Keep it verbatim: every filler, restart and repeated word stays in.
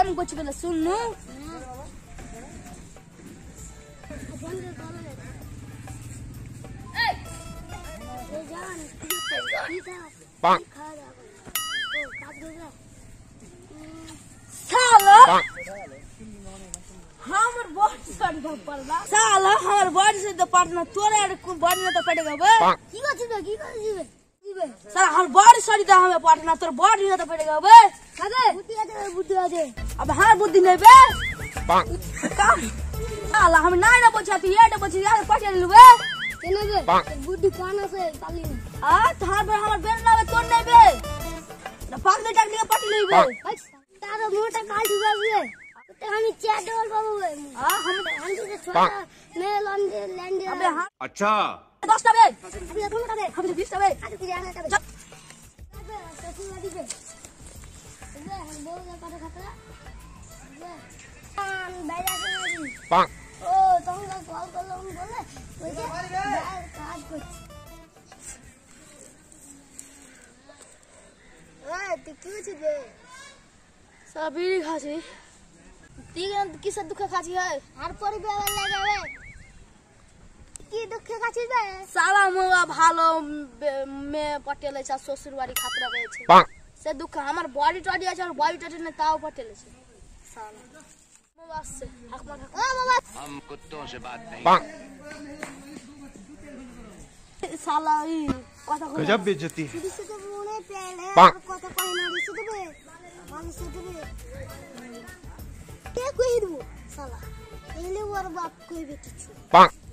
প্রেম করছি বলে শুননু साला हमर बॉडी से दो पड़ला साला हमर बॉडी से दो पड़ना तोरे बॉडी में तो पड़ेगा बे की कर छी की कर छी बे साला हमर बॉडी सड़ी दा हमें पड़ना तोर बॉडी में तो पड़ेगा बे कादे बुद्धि आ दे बुद्धि आ दे अब हां बुद्धि नहीं बे साला हम ना ना बचाती ये तो बची यार पटे लबे केने बे बुद्धि काना से ताली आ थार बे हमर बेन लावे तोड़ नहीं बे ना पाग दे टाक के पटे लेबे तारो मोटा काट दिबे तो हम चैडल बाबू हां हम हम से छोटा मैं लैंड लैंड अबे हां अच्छा दस का बे अभी तुम का बे हम बीस का बे काट के आना का बे अबे ससुर वाली बे अबे हम बोल का काट खतरा अबे हम बैठा के पाक ओ तुम का कॉल कर लो बोले काट कुछ ए तू क्यों छी बे सभी खासी तीन किस दुख खाची है আর পরিবার লাগাবে কি দুঃখ খাচ্ছিস বে সালা মোয়া ভালো মে পটেলেছে শ্বশুর বাড়ি খাতরা পেয়েছে সে দুঃখ আমার বডি টডি আছে আর বডি টডি না তাও পটেলেছে সালা মোয়া আসছে হাকমা ও বাবা हम कुत्तों से बात नहीं साला ई কথা কই গজব বেइज्जती দিছে তো মনে পেলে কথা কই না দিছে তো বে মানুষ তো বে কে কই দিবো साला एले और बाप कोई भी किछु